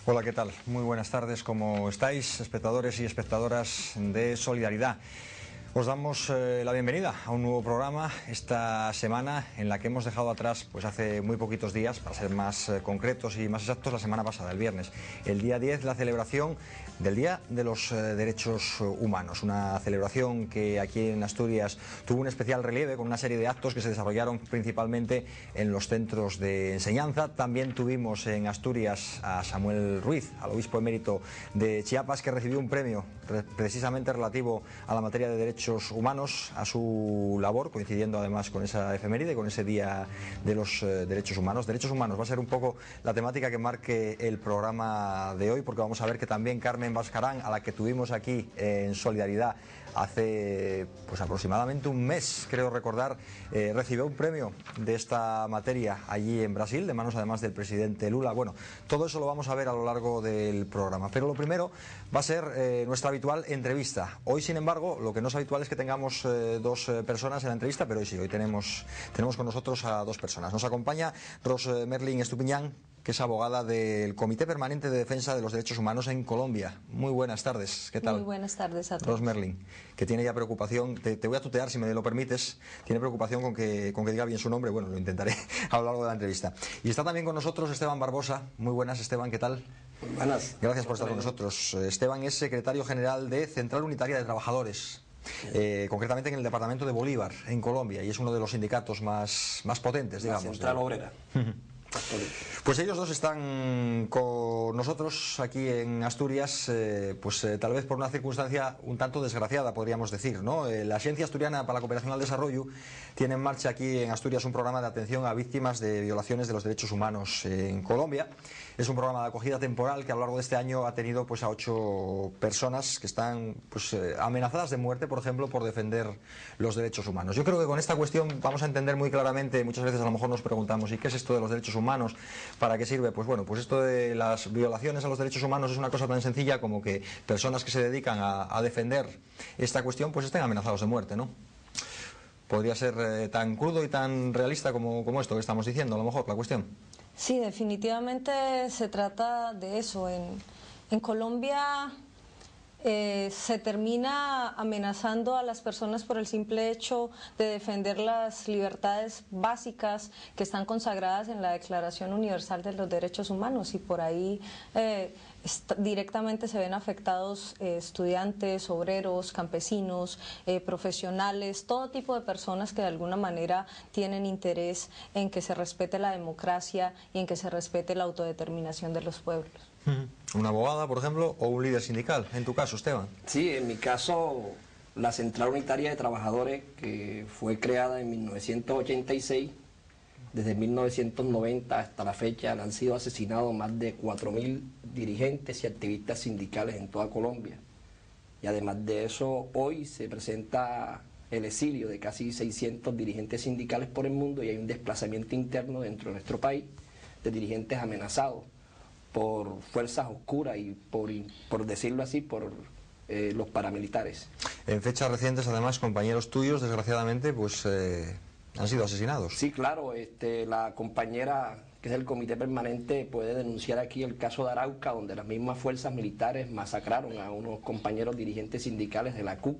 Hola, ¿qué tal? Muy buenas tardes, ¿cómo estáis, espectadores y espectadoras de Solidaridad? Os damos la bienvenida a un nuevo programa esta semana en la que hemos dejado atrás, pues hace muy poquitos días, para ser más concretos y más exactos, la semana pasada, el viernes, el día 10, la celebración del Día de los Derechos Humanos, una celebración que aquí en Asturias tuvo un especial relieve con una serie de actos que se desarrollaron principalmente en los centros de enseñanza. También tuvimos en Asturias a Samuel Ruiz, al obispo emérito de Chiapas, que recibió un premio precisamente relativo a la materia de derechos humanos, a su labor, coincidiendo además con esa efeméride, con ese Día de los Derechos Humanos. Derechos humanos va a ser un poco la temática que marque el programa de hoy, porque vamos a ver que también Carmen Bascarán, a la que tuvimos aquí en Solidaridad hace pues aproximadamente un mes, creo recordar, recibió un premio de esta materia allí en Brasil, de manos además del presidente Lula. Bueno, todo eso lo vamos a ver a lo largo del programa, pero lo primero va a ser nuestra habitual entrevista. Hoy, sin embargo, lo que no es habitual es que tengamos dos personas en la entrevista, pero hoy sí, hoy tenemos con nosotros a dos personas. Nos acompaña Ros Merlin Estupiñán, que es abogada del Comité Permanente de Defensa de los Derechos Humanos en Colombia. Muy buenas tardes, ¿qué tal? Muy buenas tardes a todos. Ros Merlin, que tiene ya preocupación, te voy a tutear si me lo permites, tiene preocupación con que diga bien su nombre. Bueno, lo intentaré a lo largo de la entrevista. Y está también con nosotros Esteban Barbosa. Muy buenas, Esteban, ¿qué tal? Muy buenas. Gracias por estar con nosotros. Esteban es secretario general de Central Unitaria de Trabajadores. Concretamente en el departamento de Bolívar, en Colombia, y es uno de los sindicatos más potentes, digamos. La Central Obrera. Pues ellos dos están con nosotros aquí en Asturias, tal vez por una circunstancia un tanto desgraciada, podríamos decir, ¿no? La Agencia Asturiana para la Cooperación al Desarrollo tiene en marcha aquí en Asturias un programa de atención a víctimas de violaciones de los derechos humanos en Colombia. Es un programa de acogida temporal que a lo largo de este año ha tenido pues a 8 personas que están amenazadas de muerte, por ejemplo, por defender los derechos humanos. Yo creo que con esta cuestión vamos a entender muy claramente. Muchas veces a lo mejor nos preguntamos, ¿y qué es esto de los derechos humanos? ¿Para qué sirve? Pues bueno, pues esto de las violaciones a los derechos humanos es una cosa tan sencilla como que personas que se dedican a defender esta cuestión pues estén amenazados de muerte, ¿no? Podría ser tan crudo y tan realista como esto que estamos diciendo, a lo mejor, la cuestión. Sí, definitivamente se trata de eso. En Colombia se termina amenazando a las personas por el simple hecho de defender las libertades básicas que están consagradas en la Declaración Universal de los Derechos Humanos, y por ahí directamente se ven afectados estudiantes, obreros, campesinos, profesionales, todo tipo de personas que de alguna manera tienen interés en que se respete la democracia y en que se respete la autodeterminación de los pueblos. ¿Una abogada, por ejemplo, o un líder sindical? En tu caso, Esteban. Sí, en mi caso, la Central Unitaria de Trabajadores, que fue creada en 1986, desde 1990 hasta la fecha han sido asesinados más de 4.000 dirigentes y activistas sindicales en toda Colombia. Y además de eso, hoy se presenta el exilio de casi 600 dirigentes sindicales por el mundo, y hay un desplazamiento interno dentro de nuestro país de dirigentes amenazados por fuerzas oscuras y por decirlo así, por los paramilitares. En fechas recientes, además, compañeros tuyos, desgraciadamente, pues han sido asesinados. Sí, claro, la compañera que es del Comité Permanente puede denunciar aquí el caso de Arauca, donde las mismas fuerzas militares masacraron a unos compañeros dirigentes sindicales de la CUT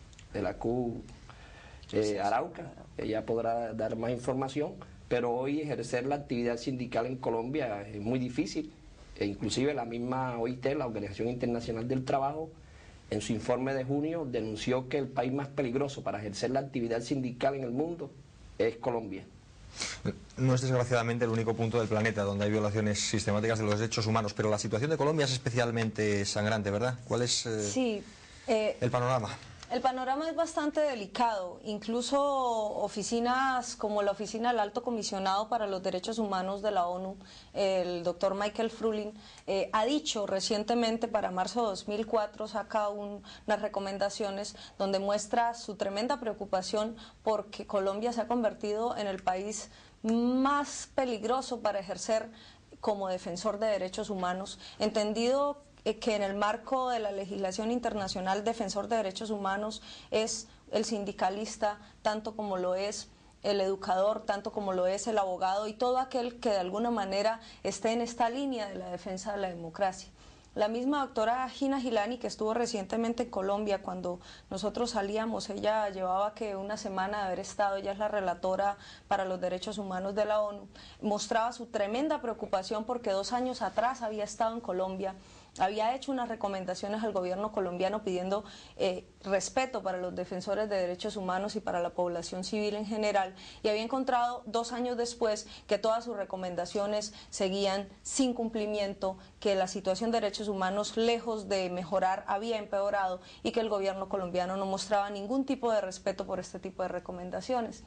Arauca. Ella podrá dar más información, pero hoy ejercer la actividad sindical en Colombia es muy difícil. E inclusive la misma OIT, la Organización Internacional del Trabajo, en su informe de junio denunció que el país más peligroso para ejercer la actividad sindical en el mundo es Colombia. No es desgraciadamente el único punto del planeta donde hay violaciones sistemáticas de los derechos humanos, pero la situación de Colombia es especialmente sangrante, ¿verdad? ¿Cuál es el panorama? El panorama es bastante delicado. Incluso oficinas como la Oficina del Alto Comisionado para los Derechos Humanos de la ONU, el doctor Michael Fruling, ha dicho recientemente, para marzo de 2004, saca unas recomendaciones donde muestra su tremenda preocupación porque Colombia se ha convertido en el país más peligroso para ejercer como defensor de derechos humanos, entendido que en el marco de la legislación internacional defensor de derechos humanos es el sindicalista tanto como lo es el educador, tanto como lo es el abogado y todo aquel que de alguna manera esté en esta línea de la defensa de la democracia. La misma doctora Gina Gilani, que estuvo recientemente en Colombia, cuando nosotros salíamos, ella llevaba que una semana de haber estado, ella es la relatora para los derechos humanos de la ONU, mostraba su tremenda preocupación porque 2 años atrás había estado en Colombia, había hecho unas recomendaciones al gobierno colombiano pidiendo respeto para los defensores de derechos humanos y para la población civil en general, y había encontrado 2 años después que todas sus recomendaciones seguían sin cumplimiento, que la situación de derechos humanos, lejos de mejorar, había empeorado y que el gobierno colombiano no mostraba ningún tipo de respeto por este tipo de recomendaciones.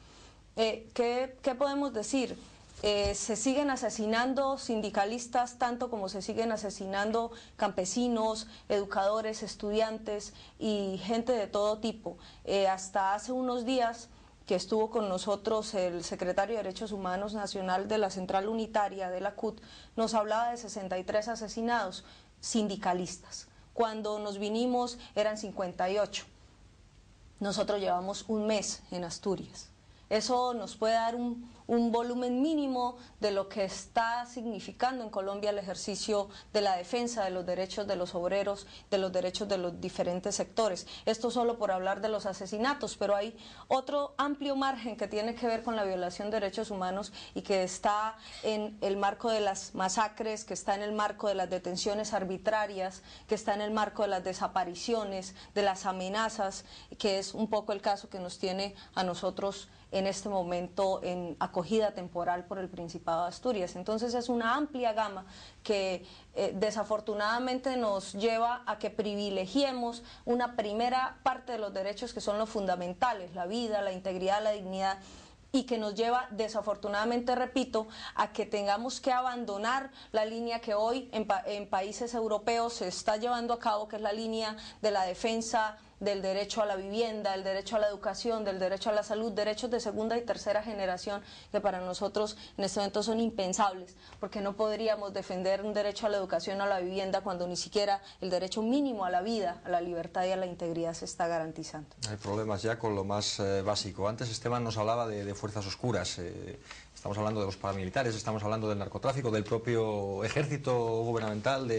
¿Qué podemos decir? Se siguen asesinando sindicalistas tanto como se siguen asesinando campesinos, educadores, estudiantes y gente de todo tipo. Hasta hace unos días que estuvo con nosotros el secretario de Derechos Humanos Nacional de la Central Unitaria de la CUT, nos hablaba de 63 asesinados sindicalistas. Cuando nos vinimos eran 58. Nosotros llevamos un mes en Asturias. Eso nos puede dar un volumen mínimo de lo que está significando en Colombia el ejercicio de la defensa de los derechos de los obreros, de los derechos de los diferentes sectores. Esto solo por hablar de los asesinatos, pero hay otro amplio margen que tiene que ver con la violación de derechos humanos y que está en el marco de las masacres, que está en el marco de las detenciones arbitrarias, que está en el marco de las desapariciones, de las amenazas, que es un poco el caso que nos tiene a nosotros en este momento en acogida temporal por el Principado de Asturias. Entonces es una amplia gama que desafortunadamente nos lleva a que privilegiemos una primera parte de los derechos que son los fundamentales, la vida, la integridad, la dignidad, y que nos lleva desafortunadamente, repito, a que tengamos que abandonar la línea que hoy en países europeos se está llevando a cabo, que es la línea de la defensa del derecho a la vivienda, del derecho a la educación, del derecho a la salud, derechos de segunda y tercera generación que para nosotros en este momento son impensables, porque no podríamos defender un derecho a la educación o a la vivienda cuando ni siquiera el derecho mínimo a la vida, a la libertad y a la integridad se está garantizando. Hay problemas ya con lo más básico. Antes Esteban nos hablaba de fuerzas oscuras. Estamos hablando de los paramilitares, estamos hablando del narcotráfico, del propio ejército gubernamental.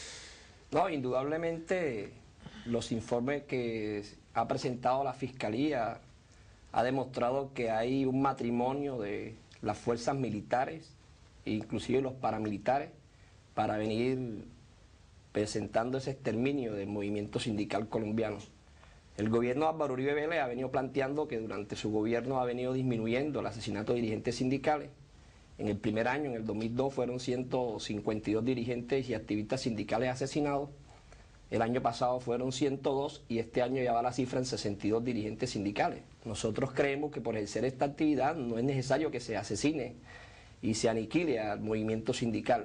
No, indudablemente los informes que ha presentado la Fiscalía ha demostrado que hay un matrimonio de las fuerzas militares, inclusive los paramilitares, para venir presentando ese exterminio del movimiento sindical colombiano. El gobierno de Álvaro Uribe Vélez ha venido planteando que durante su gobierno ha venido disminuyendo el asesinato de dirigentes sindicales. En el primer año, en el 2002, fueron 152 dirigentes y activistas sindicales asesinados. El año pasado fueron 102 y este año ya va la cifra en 62 dirigentes sindicales. Nosotros creemos que por ejercer esta actividad no es necesario que se asesine y se aniquile al movimiento sindical.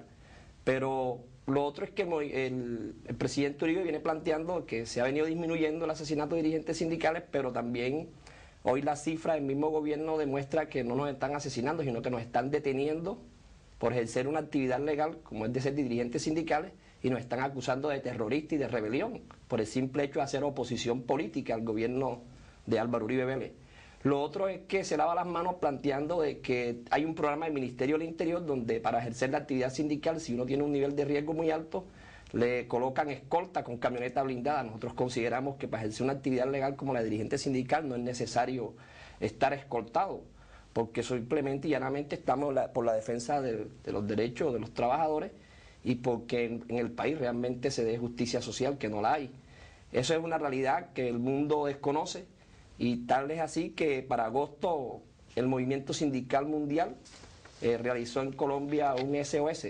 Pero lo otro es que el presidente Uribe viene planteando que se ha venido disminuyendo el asesinato de dirigentes sindicales, pero también hoy la cifra del mismo gobierno demuestra que no nos están asesinando, sino que nos están deteniendo por ejercer una actividad legal, como es de ser dirigentes sindicales, y nos están acusando de terrorista y de rebelión por el simple hecho de hacer oposición política al gobierno de Álvaro Uribe Vélez. Lo otro es que se lava las manos planteando de que hay un programa del Ministerio del Interior donde para ejercer la actividad sindical, si uno tiene un nivel de riesgo muy alto, le colocan escolta con camioneta blindada. Nosotros consideramos que para ejercer una actividad legal como la de dirigente sindical no es necesario estar escoltado, porque simplemente y llanamente estamos por la defensa de los derechos de los trabajadores y porque en el país realmente se dé justicia social, que no la hay. Eso es una realidad que el mundo desconoce y tal es así que para agosto el movimiento sindical mundial realizó en Colombia un SOS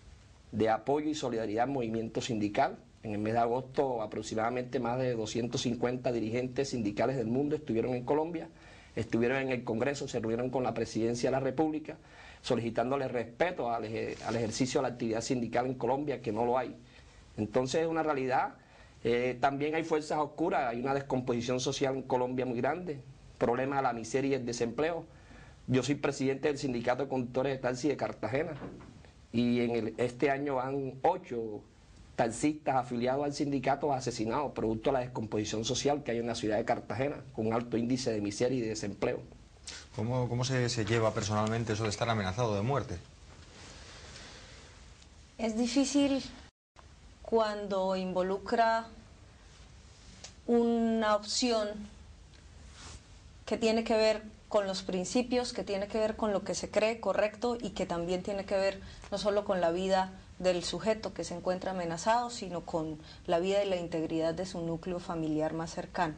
de apoyo y solidaridad al movimiento sindical. En el mes de agosto aproximadamente más de 250 dirigentes sindicales del mundo estuvieron en Colombia, estuvieron en el Congreso, se reunieron con la Presidencia de la República, solicitándole respeto al ejercicio de la actividad sindical en Colombia, que no lo hay. Entonces es una realidad. También hay fuerzas oscuras, hay una descomposición social en Colombia muy grande, problema de la miseria y el desempleo. Yo soy presidente del Sindicato de Conductores de Taxi de Cartagena y este año van 8 taxistas afiliados al sindicato asesinados, producto de la descomposición social que hay en la ciudad de Cartagena, con un alto índice de miseria y de desempleo. ¿Cómo se lleva personalmente eso de estar amenazado de muerte? Es difícil cuando involucra una opción que tiene que ver con los principios, que tiene que ver con lo que se cree correcto y que también tiene que ver no solo con la vida del sujeto que se encuentra amenazado, sino con la vida y la integridad de su núcleo familiar más cercano.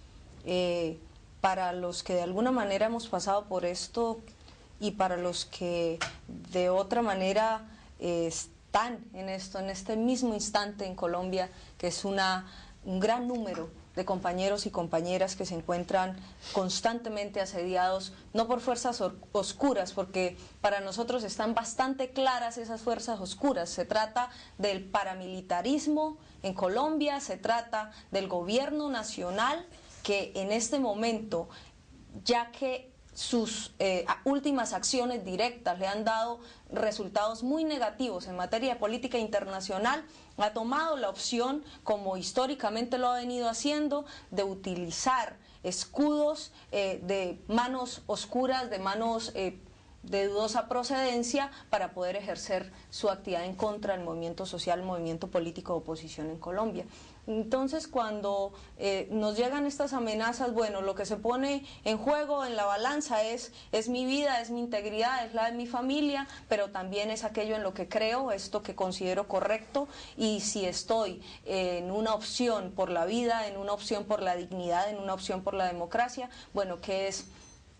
Para los que de alguna manera hemos pasado por esto y para los que de otra manera están en esto, en este mismo instante en Colombia, que es un gran número de compañeros y compañeras que se encuentran constantemente asediados, no por fuerzas oscuras, porque para nosotros están bastante claras esas fuerzas oscuras. Se trata del paramilitarismo en Colombia, se trata del gobierno nacional que en este momento, ya que sus últimas acciones directas le han dado resultados muy negativos en materia de política internacional, ha tomado la opción, como históricamente lo ha venido haciendo, de utilizar escudos de manos oscuras, de manos de dudosa procedencia, para poder ejercer su actividad en contra del movimiento social, movimiento político de oposición en Colombia. Entonces, cuando nos llegan estas amenazas, bueno, lo que se pone en juego en la balanza es mi vida, es mi integridad, es la de mi familia, pero también es aquello en lo que creo, esto que considero correcto, y si estoy en una opción por la vida, en una opción por la dignidad, en una opción por la democracia, bueno, ¿qué es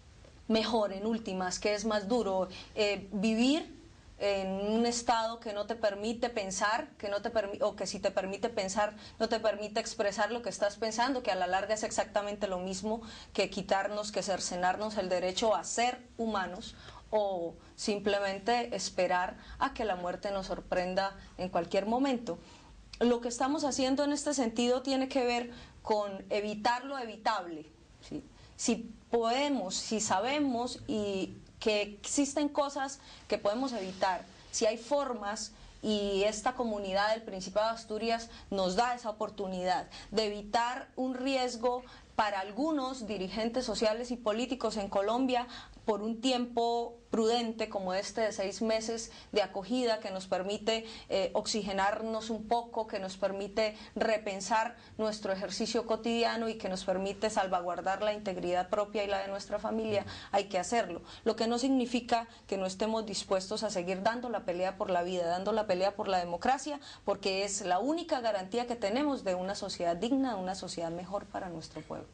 mejor en últimas? ¿Qué es más duro? Vivir en un estado que no te permite pensar, o que si te permite pensar no te permite expresar lo que estás pensando, que a la larga es exactamente lo mismo que quitarnos, que cercenarnos el derecho a ser humanos, o simplemente esperar a que la muerte nos sorprenda en cualquier momento. Lo que estamos haciendo en este sentido tiene que ver con evitar lo evitable, ¿sí? Si podemos, si sabemos y que existen cosas que podemos evitar, si hay formas, y esta comunidad del Principado de Asturias nos da esa oportunidad de evitar un riesgo para algunos dirigentes sociales y políticos en Colombia por un tiempo prudente como este de 6 meses de acogida, que nos permite oxigenarnos un poco, que nos permite repensar nuestro ejercicio cotidiano y que nos permite salvaguardar la integridad propia y la de nuestra familia. Hay que hacerlo, lo que no significa que no estemos dispuestos a seguir dando la pelea por la vida, dando la pelea por la democracia, porque es la única garantía que tenemos de una sociedad digna, de una sociedad mejor para nuestro pueblo.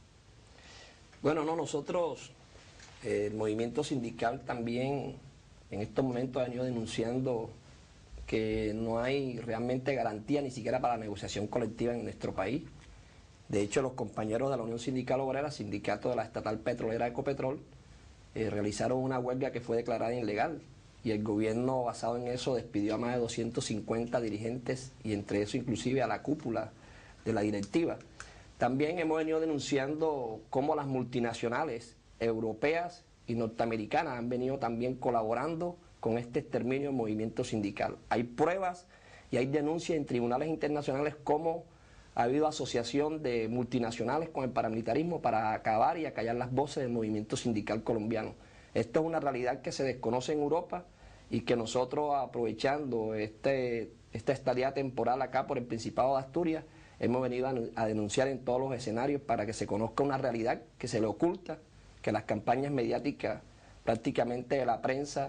Bueno, no, nosotros, el movimiento sindical también en estos momentos ha venido denunciando que no hay realmente garantía ni siquiera para la negociación colectiva en nuestro país. De hecho, los compañeros de la Unión Sindical Obrera, sindicato de la estatal petrolera Ecopetrol, realizaron una huelga que fue declarada ilegal, y el gobierno, basado en eso, despidió a más de 250 dirigentes, y entre eso inclusive a la cúpula de la directiva. También hemos venido denunciando cómo las multinacionales europeas y norteamericanas han venido también colaborando con este exterminio del movimiento sindical. Hay pruebas y hay denuncias en tribunales internacionales cómo ha habido asociación de multinacionales con el paramilitarismo para acabar y acallar las voces del movimiento sindical colombiano. Esto es una realidad que se desconoce en Europa y que nosotros, aprovechando esta estadía temporal acá por el Principado de Asturias, hemos venido a denunciar en todos los escenarios para que se conozca una realidad que se le oculta, que las campañas mediáticas prácticamente de la prensa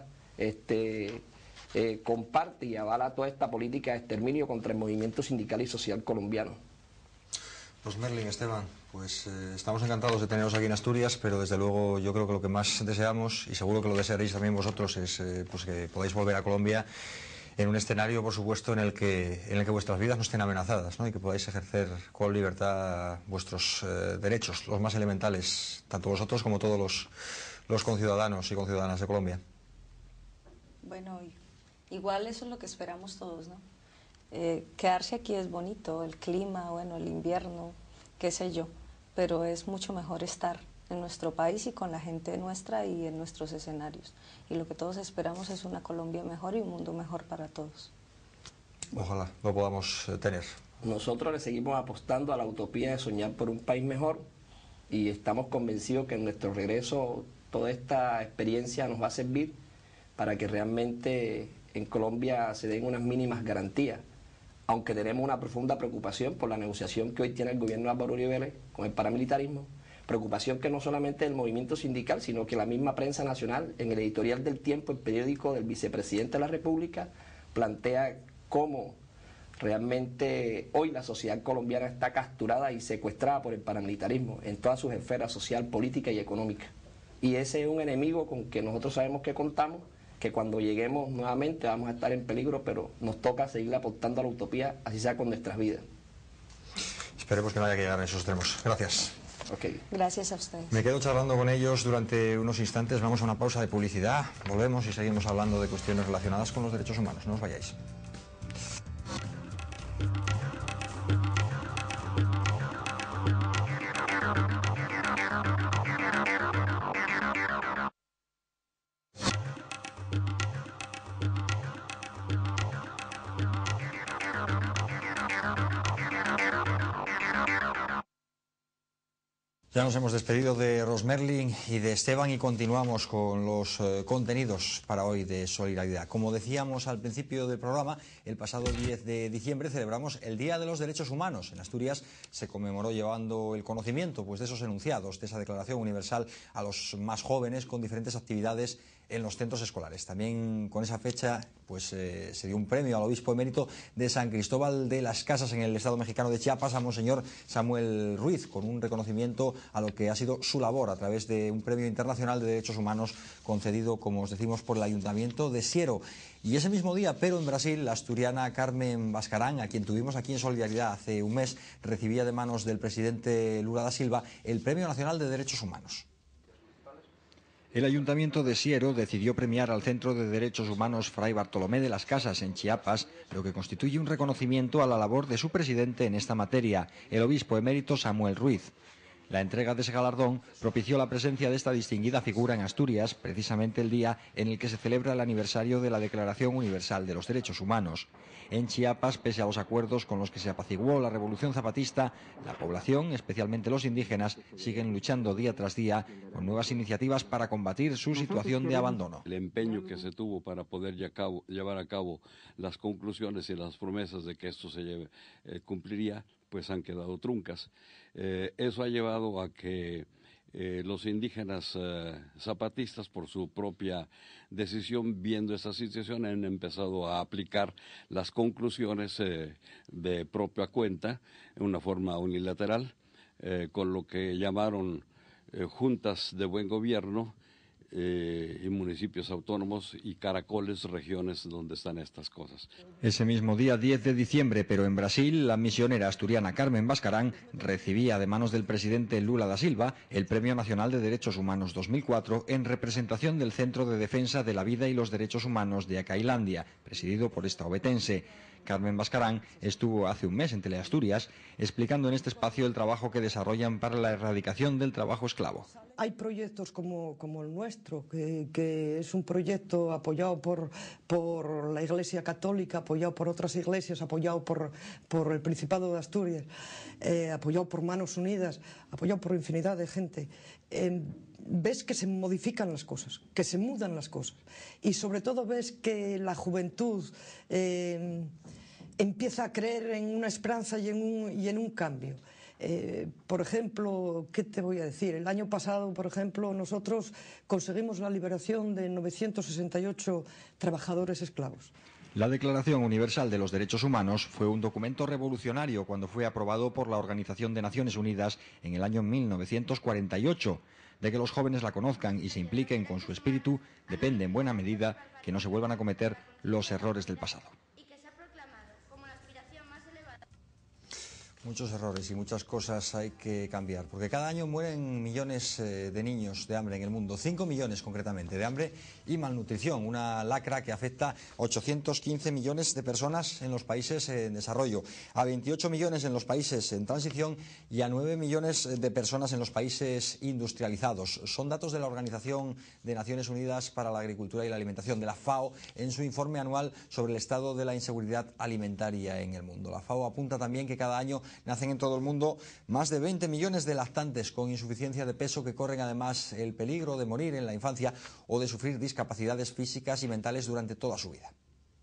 comparte y avala toda esta política de exterminio contra el movimiento sindical y social colombiano. Pues Merlin, Esteban, pues estamos encantados de teneros aquí en Asturias, pero desde luego yo creo que lo que más deseamos, y seguro que lo desearéis también vosotros, es pues que podáis volver a Colombia en un escenario, por supuesto, en el que vuestras vidas no estén amenazadas, ¿no? Y que podáis ejercer con libertad vuestros derechos, los más elementales, tanto vosotros como todos los conciudadanos y conciudadanas de Colombia. Bueno, igual eso es lo que esperamos todos, ¿no? Quedarse aquí es bonito, el clima, bueno, el invierno, qué sé yo, pero es mucho mejor estar en nuestro país y con la gente nuestra y en nuestros escenarios. Y lo que todos esperamos es una Colombia mejor y un mundo mejor para todos. Ojalá lo podamos tener. Nosotros le seguimos apostando a la utopía de soñar por un país mejor, y estamos convencidos que en nuestro regreso toda esta experiencia nos va a servir para que realmente en Colombia se den unas mínimas garantías, aunque tenemos una profunda preocupación por la negociación que hoy tiene el gobierno de Álvaro Uribe Vélez con el paramilitarismo, preocupación que no solamente del movimiento sindical, sino que la misma prensa nacional, en el editorial del Tiempo, el periódico del vicepresidente de la República, plantea cómo realmente hoy la sociedad colombiana está capturada y secuestrada por el paramilitarismo en todas sus esferas social, política y económica. Y ese es un enemigo con que nosotros sabemos que contamos, que cuando lleguemos nuevamente vamos a estar en peligro, pero nos toca seguir aportando a la utopía, así sea con nuestras vidas. Esperemos que no haya que llegar a esos extremos. Gracias. Okay. Gracias a ustedes. Me quedo charlando con ellos durante unos instantes. Vamos a una pausa de publicidad. Volvemos y seguimos hablando de cuestiones relacionadas con los derechos humanos. No os vayáis. Ya nos hemos despedido de Rosmerlin y de Esteban y continuamos con los contenidos para hoy de Solidaridad. Como decíamos al principio del programa, el pasado 10 de diciembre celebramos el Día de los Derechos Humanos. En Asturias se conmemoró llevando el conocimiento pues, de esos enunciados, de esa Declaración Universal a los más jóvenes con diferentes actividades en los centros escolares. También con esa fecha pues se dio un premio al obispo emérito de San Cristóbal de las Casas en el estado mexicano de Chiapas, a Monseñor Samuel Ruiz, con un reconocimiento a lo que ha sido su labor a través de un premio internacional de derechos humanos concedido, como os decimos, por el Ayuntamiento de Siero. Y ese mismo día, pero en Brasil, la asturiana Carmen Bascarán, a quien tuvimos aquí en Solidaridad hace un mes, recibía de manos del presidente Lula da Silva el Premio Nacional de Derechos Humanos. El Ayuntamiento de Siero decidió premiar al Centro de Derechos Humanos Fray Bartolomé de las Casas en Chiapas, lo que constituye un reconocimiento a la labor de su presidente en esta materia, el obispo emérito Samuel Ruiz. La entrega de ese galardón propició la presencia de esta distinguida figura en Asturias, precisamente el día en el que se celebra el aniversario de la Declaración Universal de los Derechos Humanos. En Chiapas, pese a los acuerdos con los que se apaciguó la Revolución Zapatista, la población, especialmente los indígenas, siguen luchando día tras día con nuevas iniciativas para combatir su situación de abandono. El empeño que se tuvo para poder llevar a cabo las conclusiones y las promesas de que esto se cumpliría, pues han quedado truncas. Eso ha llevado a que los indígenas zapatistas, por su propia decisión, viendo esa situación, han empezado a aplicar las conclusiones de propia cuenta, en una forma unilateral, con lo que llamaron juntas de buen gobierno y municipios autónomos y caracoles, regiones donde están estas cosas. Ese mismo día 10 de diciembre, pero en Brasil, la misionera asturiana Carmen Bascarán recibía de manos del presidente Lula da Silva el Premio Nacional de Derechos Humanos 2004 en representación del Centro de Defensa de la Vida y los Derechos Humanos de Acailandia, presidido por esta obetense. Carmen Bascarán estuvo hace un mes en Teleasturias explicando en este espacio el trabajo que desarrollan para la erradicación del trabajo esclavo. Hay proyectos como el nuestro, que es un proyecto apoyado por la Iglesia Católica, apoyado por otras iglesias, apoyado por el Principado de Asturias, apoyado por Manos Unidas, apoyado por infinidad de gente. Ves que se modifican las cosas, que se mudan las cosas, y sobre todo ves que la juventud empieza a creer en una esperanza y en un cambio. Por ejemplo, ¿qué te voy a decir? El año pasado, por ejemplo, nosotros conseguimos la liberación de 968 trabajadores esclavos. La Declaración Universal de los Derechos Humanos fue un documento revolucionario cuando fue aprobado por la Organización de Naciones Unidas en el año 1948. De que los jóvenes la conozcan y se impliquen con su espíritu depende en buena medida que no se vuelvan a cometer los errores del pasado. Muchos errores y muchas cosas hay que cambiar, porque cada año mueren millones de niños de hambre en el mundo, 5 millones concretamente, de hambre y malnutrición, una lacra que afecta a 815 millones de personas en los países en desarrollo, a 28 millones en los países en transición y a 9 millones de personas en los países industrializados. Son datos de la Organización de Naciones Unidas para la Agricultura y la Alimentación, de la FAO, en su informe anual sobre el estado de la inseguridad alimentaria en el mundo. La FAO apunta también que cada año nacen en todo el mundo más de 20 millones de lactantes con insuficiencia de peso que corren además el peligro de morir en la infancia o de sufrir discapacidades físicas y mentales durante toda su vida.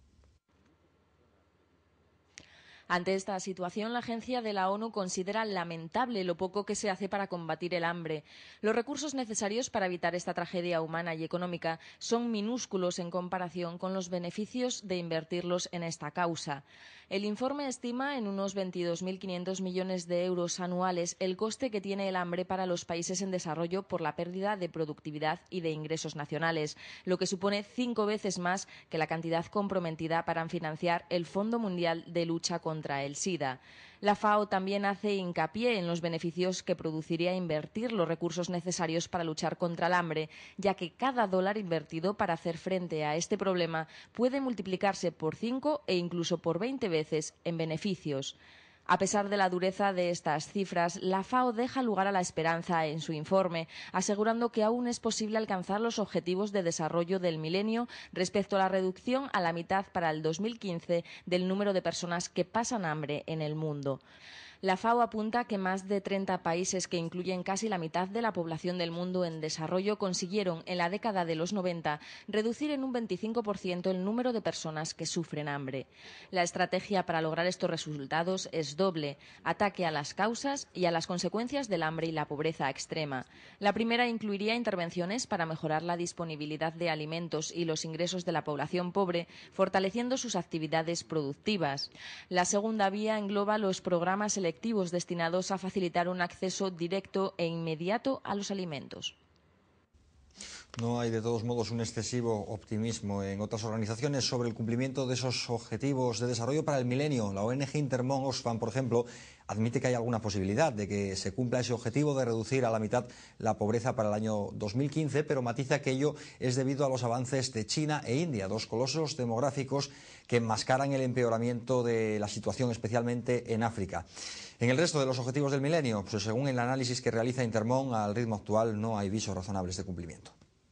Ante esta situación, la Agencia de la ONU considera lamentable lo poco que se hace para combatir el hambre. Los recursos necesarios para evitar esta tragedia humana y económica son minúsculos en comparación con los beneficios de invertirlos en esta causa. El informe estima en unos 22.500 millones de euros anuales el coste que tiene el hambre para los países en desarrollo por la pérdida de productividad y de ingresos nacionales, lo que supone 5 veces más que la cantidad comprometida para financiar el Fondo Mundial de Lucha contra el SIDA. La FAO también hace hincapié en los beneficios que produciría invertir los recursos necesarios para luchar contra el hambre, ya que cada dólar invertido para hacer frente a este problema puede multiplicarse por 5 e incluso por 20 veces en beneficios. A pesar de la dureza de estas cifras, la FAO deja lugar a la esperanza en su informe, asegurando que aún es posible alcanzar los objetivos de desarrollo del milenio respecto a la reducción a la mitad para el 2015 del número de personas que pasan hambre en el mundo. La FAO apunta que más de 30 países, que incluyen casi la mitad de la población del mundo en desarrollo, consiguieron en la década de los 90 reducir en un 25% el número de personas que sufren hambre. La estrategia para lograr estos resultados es doble: ataque a las causas y a las consecuencias del hambre y la pobreza extrema. La primera incluiría intervenciones para mejorar la disponibilidad de alimentos y los ingresos de la población pobre, fortaleciendo sus actividades productivas. La segunda vía engloba los programas selectivos destinados a facilitar un acceso directo e inmediato a los alimentos. No hay de todos modos un excesivo optimismo en otras organizaciones sobre el cumplimiento de esos objetivos de desarrollo para el milenio. La ONG Intermón Oxfam, por ejemplo, admite que hay alguna posibilidad de que se cumpla ese objetivo de reducir a la mitad la pobreza para el año 2015, pero matiza que ello es debido a los avances de China e India, dos colosos demográficos que enmascaran el empeoramiento de la situación, especialmente en África. En el resto de los objetivos del milenio, pues según el análisis que realiza Intermón, al ritmo actual no hay visos razonables de cumplimiento.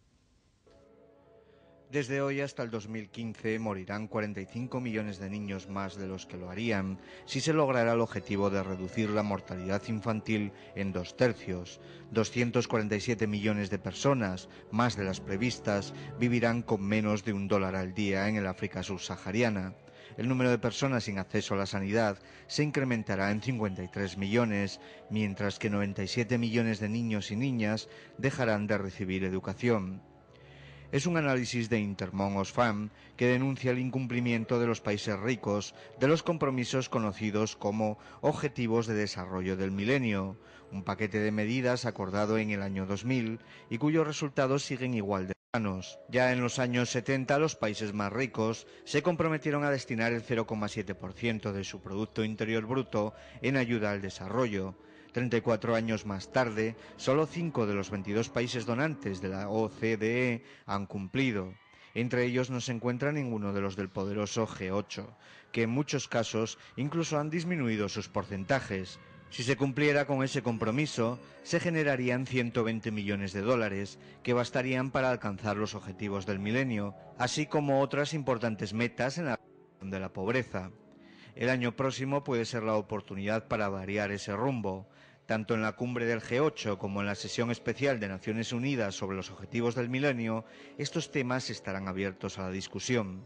Desde hoy hasta el 2015 morirán 45 millones de niños más de los que lo harían si se lograra el objetivo de reducir la mortalidad infantil en 2/3. 247 millones de personas, más de las previstas, vivirán con menos de $1 al día en el África subsahariana. El número de personas sin acceso a la sanidad se incrementará en 53 millones, mientras que 97 millones de niños y niñas dejarán de recibir educación. Es un análisis de Intermón Oxfam que denuncia el incumplimiento de los países ricos de los compromisos conocidos como Objetivos de Desarrollo del Milenio, un paquete de medidas acordado en el año 2000 y cuyos resultados siguen igual de lejanos. Ya en los años 70 los países más ricos se comprometieron a destinar el 0,7% de su Producto Interior Bruto en ayuda al desarrollo. 34 años más tarde, solo 5 de los 22 países donantes de la OCDE han cumplido. Entre ellos no se encuentra ninguno de los del poderoso G8, que en muchos casos incluso han disminuido sus porcentajes. Si se cumpliera con ese compromiso, se generarían 120 millones de dólares, que bastarían para alcanzar los objetivos del milenio, así como otras importantes metas en la reducción de la pobreza. El año próximo puede ser la oportunidad para variar ese rumbo. Tanto en la cumbre del G8 como en la sesión especial de Naciones Unidas sobre los Objetivos del Milenio, estos temas estarán abiertos a la discusión.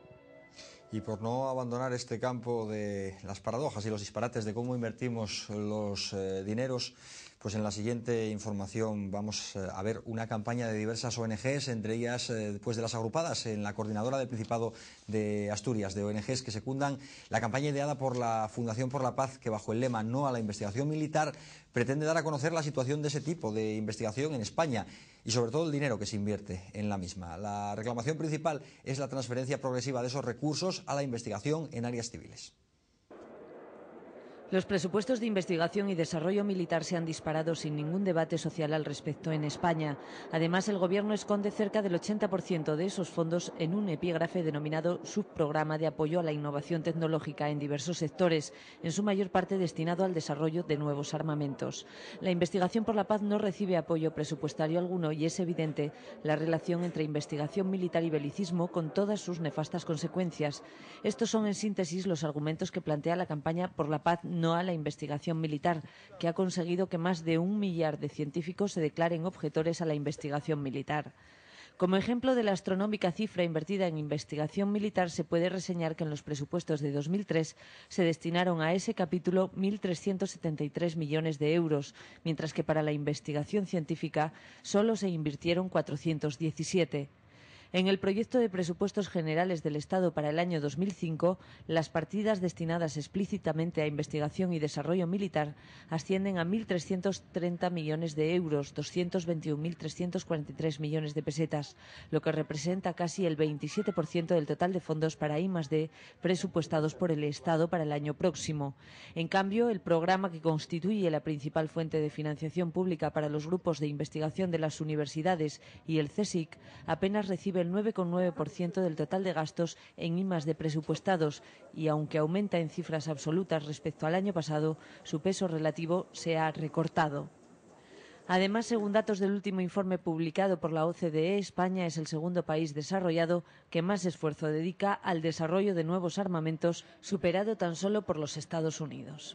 Y por no abandonar este campo de las paradojas y los disparates de cómo invertimos los dineros, pues en la siguiente información vamos a ver una campaña de diversas ONGs, entre ellas pues de las agrupadas en la Coordinadora del Principado de Asturias, de ONGs que secundan la campaña ideada por la Fundación por la Paz, que bajo el lema No a la investigación militar pretende dar a conocer la situación de ese tipo de investigación en España y sobre todo el dinero que se invierte en la misma. La reclamación principal es la transferencia progresiva de esos recursos a la investigación en áreas civiles. Los presupuestos de investigación y desarrollo militar se han disparado sin ningún debate social al respecto en España. Además, el Gobierno esconde cerca del 80% de esos fondos en un epígrafe denominado Subprograma de Apoyo a la Innovación Tecnológica en diversos sectores, en su mayor parte destinado al desarrollo de nuevos armamentos. La investigación por la paz no recibe apoyo presupuestario alguno y es evidente la relación entre investigación militar y belicismo con todas sus nefastas consecuencias. Estos son, en síntesis, los argumentos que plantea la campaña por la paz no a la investigación militar, que ha conseguido que más de 1 millar de científicos se declaren objetores a la investigación militar. Como ejemplo de la astronómica cifra invertida en investigación militar, se puede reseñar que en los presupuestos de 2003 se destinaron a ese capítulo 1.373 millones de euros, mientras que para la investigación científica solo se invirtieron 417. En el proyecto de presupuestos generales del Estado para el año 2005, las partidas destinadas explícitamente a investigación y desarrollo militar ascienden a 1.330 millones de euros, 221.343 millones de pesetas, lo que representa casi el 27% del total de fondos para I+D presupuestados por el Estado para el año próximo. En cambio, el programa que constituye la principal fuente de financiación pública para los grupos de investigación de las universidades y el CSIC apenas recibe el 9,9% del total de gastos en I+D presupuestados y, aunque aumenta en cifras absolutas respecto al año pasado, su peso relativo se ha recortado. Además, según datos del último informe publicado por la OCDE, España es el segundo país desarrollado que más esfuerzo dedica al desarrollo de nuevos armamentos, superado tan solo por los Estados Unidos.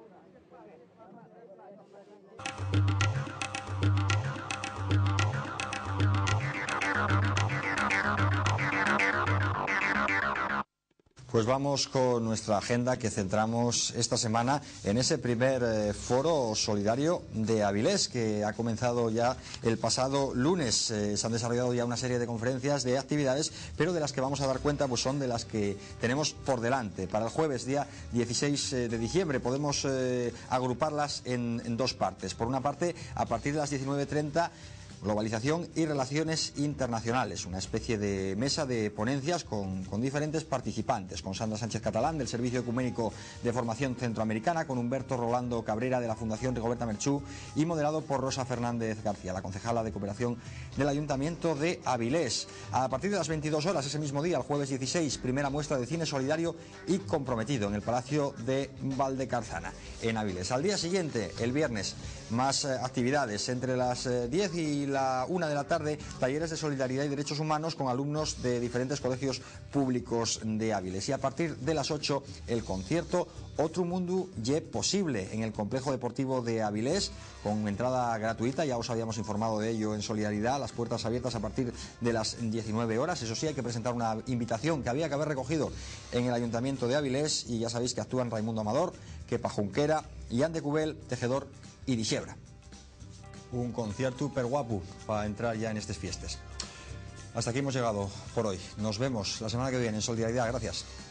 Pues vamos con nuestra agenda que centramos esta semana en ese primer foro solidario de Avilés que ha comenzado ya el pasado lunes. Se han desarrollado ya una serie de conferencias, de actividades, pero de las que vamos a dar cuenta pues son de las que tenemos por delante. Para el jueves, día 16 de diciembre, podemos agruparlas en dos partes. Por una parte, a partir de las 19:30, globalización y relaciones internacionales, una especie de mesa de ponencias con diferentes participantes, con Sandra Sánchez Catalán del Servicio Ecuménico de Formación Centroamericana, con Humberto Rolando Cabrera de la Fundación Rigoberta Merchú y moderado por Rosa Fernández García, la concejala de Cooperación del Ayuntamiento de Avilés. A partir de las 22 horas, ese mismo día, el jueves 16, primera muestra de cine solidario y comprometido en el Palacio de Valdecarzana, en Avilés. Al día siguiente, el viernes, más actividades, entre las 10 y la 1 de la tarde, talleres de solidaridad y derechos humanos con alumnos de diferentes colegios públicos de Avilés. Y a partir de las 8, el concierto Otro Mundo Ye Posible en el complejo deportivo de Avilés, con entrada gratuita. Ya os habíamos informado de ello en Solidaridad, las puertas abiertas a partir de las 19 horas. Eso sí, hay que presentar una invitación que había que haber recogido en el Ayuntamiento de Avilés, y ya sabéis que actúan Raimundo Amador, Kepa Junquera, Ian de Cubel, Tejedor y Dixebra. Un concierto super guapo para entrar ya en estas fiestas. Hasta aquí hemos llegado por hoy. Nos vemos la semana que viene en Solidaridad. Gracias.